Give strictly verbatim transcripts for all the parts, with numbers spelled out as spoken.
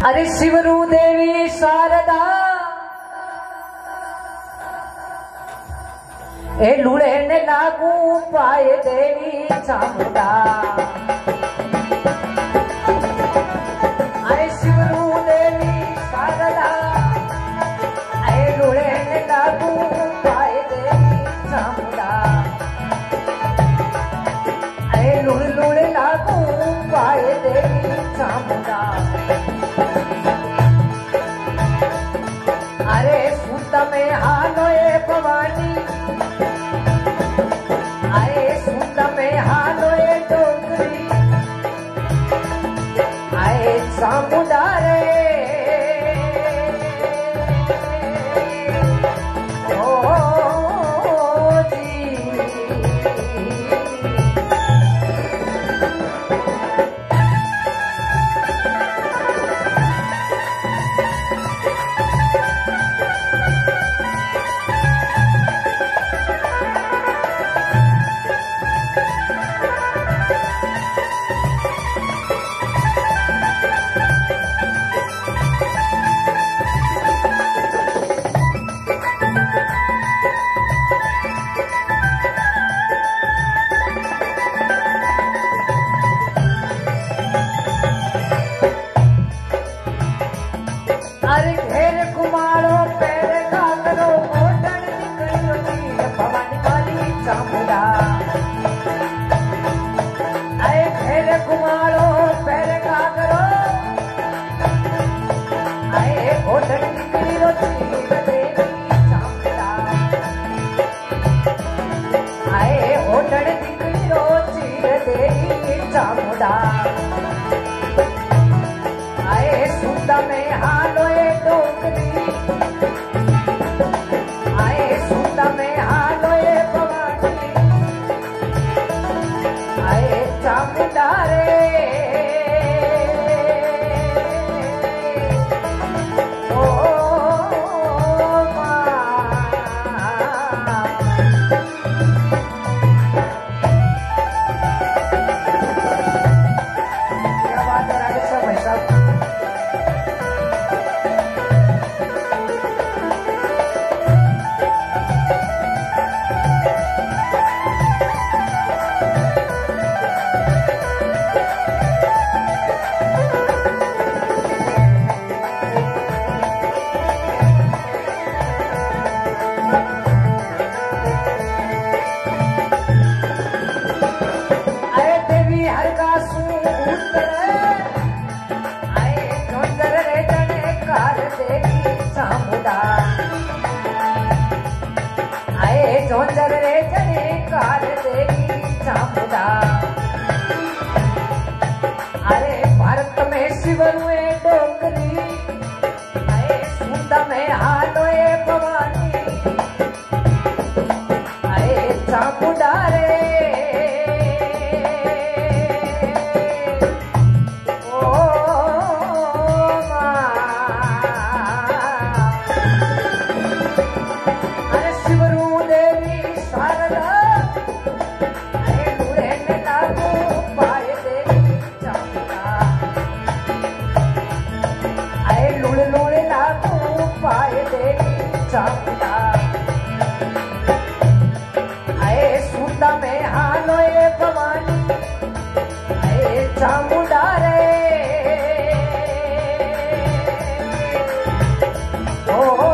अरे शिवरू देवी शारदा ए लूड़े ने लागू पाए देवी चामुंडा। अरे शिवरू देवी शारदा ए लूड़े ने लागू पाए देवी चामुंडा। ए लूड़ लूड़ लागू पाए देवी चामुंडा। अरे सुत में हालो ए भवानी, अरे सुत में हालो ए डोंगरी, आए चामुंडा रे ओ जी। अरे घेर कुमारो पैर का करो ओटन निकलियो नील भवानी वाली चामुंडा। अरे घेर कुमारो पैर का करो, अरे ओटन निकलियो नील देवी चामुंडा। अरे ओटन निकलियो नील देवी चामुंडा। आए सुत में हालो ए डोंगरी, आए सुत में हालो ए भवानी, आए चामुंडा रे ओ माँ। क्या बात है राजेश साहब, भाई साहब। जोंजर रे जने कार देवी चामुंडा। अरे भारत में शिवरू ए डोंगरी, अरे सुत में हालो ए भवानी, अरे चामुंडा रे ओ माँ। अरे शिवरू शारदा अरे लूड़े ने लागू पाए देवी चामुंडा। अरे लूड़ लूड़ लागू पाए देवी चामुंडा। अरे सुत में हालो ए भवानी, अरे चामुंडा रे ओ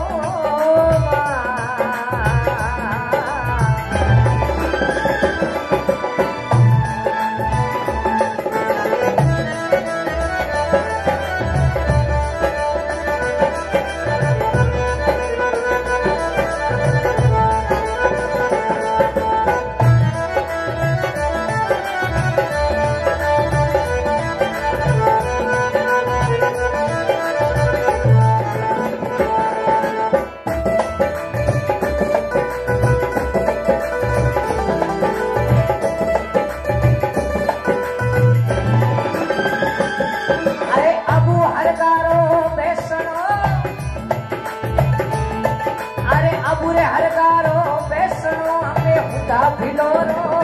भिलोरो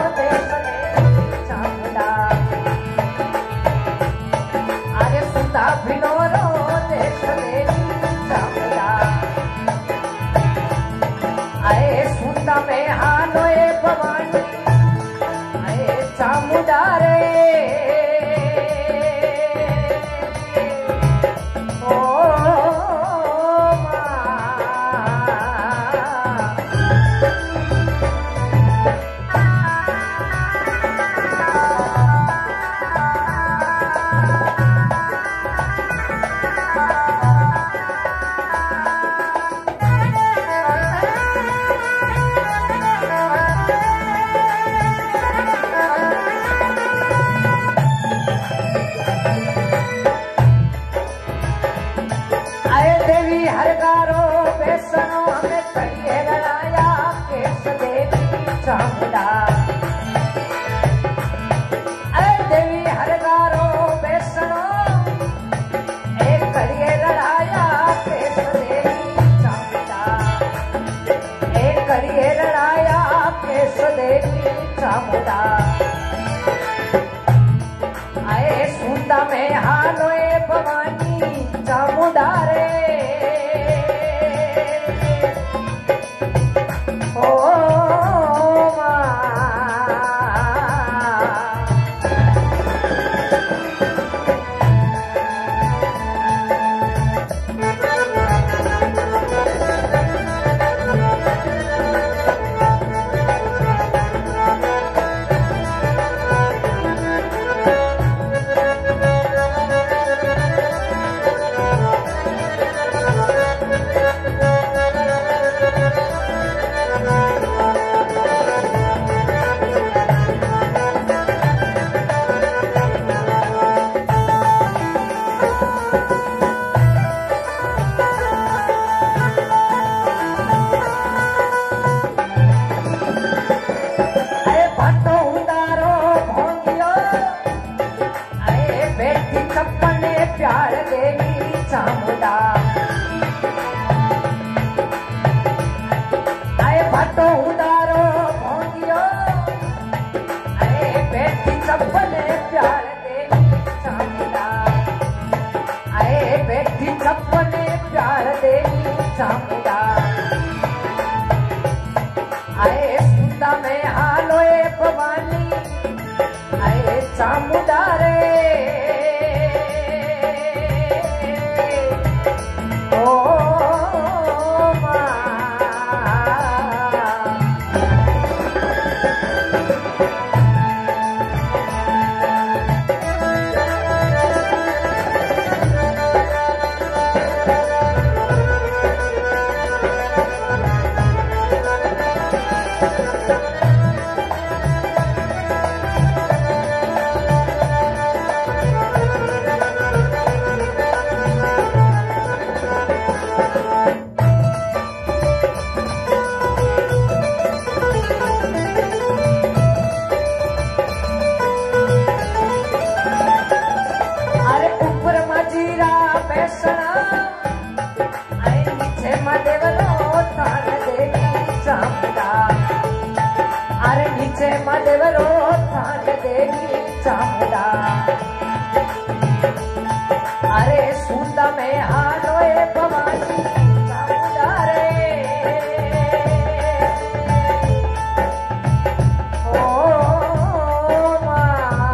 चामुंडा। अरे सुता भिलोरो पाटो उदारो भोंगियो अरे बैठी चप्पने प्यार देवी चामुंडा अरे बैठी चप्पने प्यार देवी चामुंडा अरे सुता में हालो ए भवानी अरे चामुंडा रे देवरो थान देवी चामुंडा अरे सुंदा में हालो ए भवानी चामुंडा रे ओ मां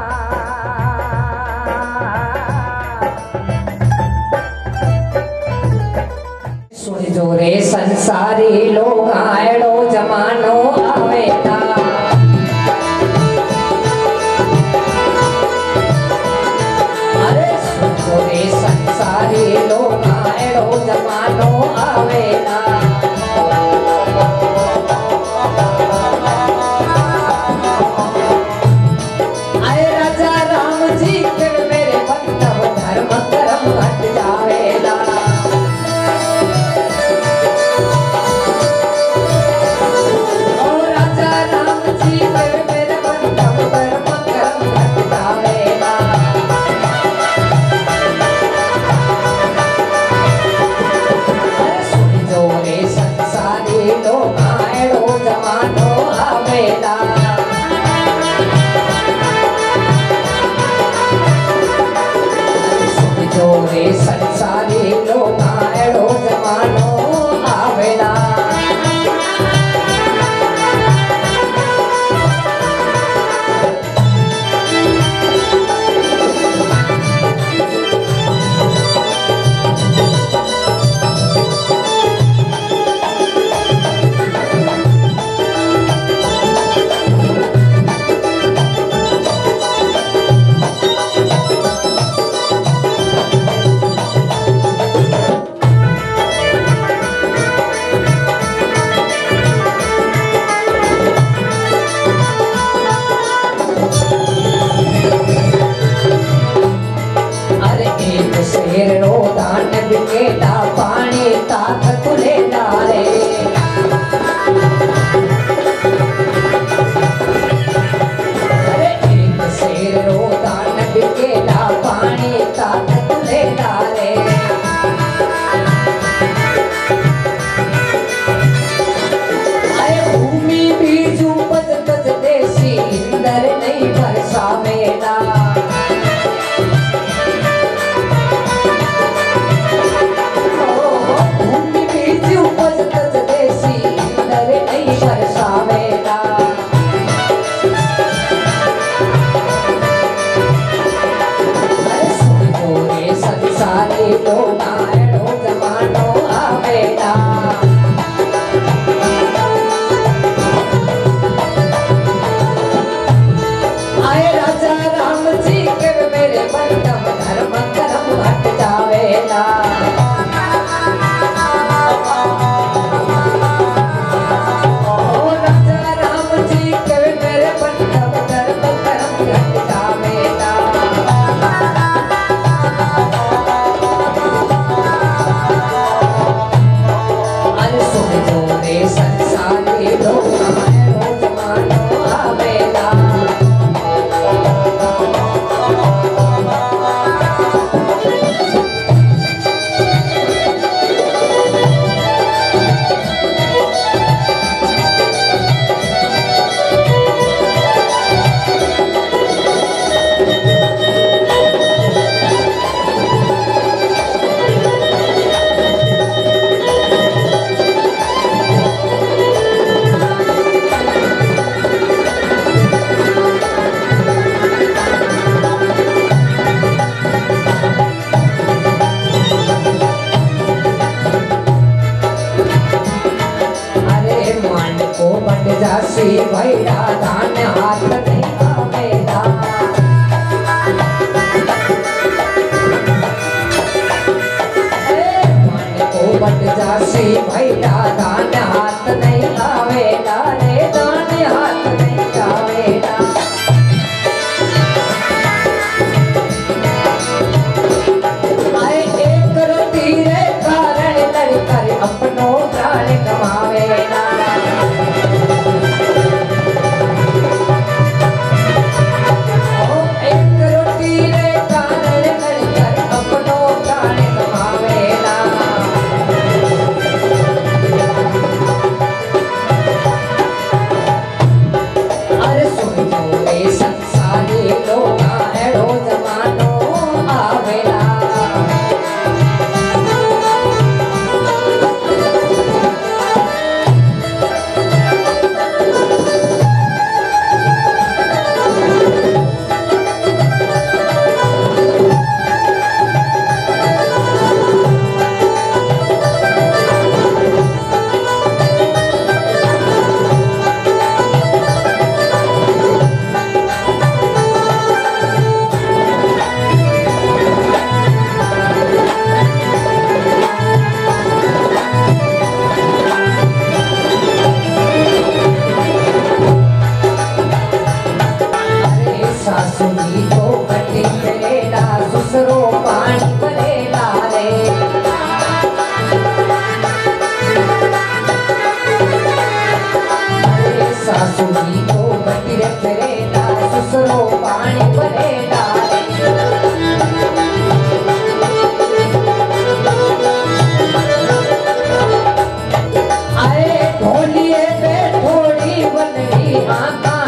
सुन जो रे संसारी लोग आयड़ो जमानो आवेला संसारी लोग आएड़ो जमानो आवेला आए राजा राम जी फिर मेरे बंधव धर्म कर्म घट जावेला ओ राजा राम जी फिर मेरे बंधव धर्म कर्म घट जावेला संसारी मन को बट जासी भैया धान हाथ नहीं आवेला। मन को बट जासी भैया धान हाथ नहीं आवेला रे धान हाथ नहीं आवेला। आए एक रोटी रे कारण लड़कर अपनो प्राण कमावेला। आए ढोलिए पे थोड़ी बनरी आका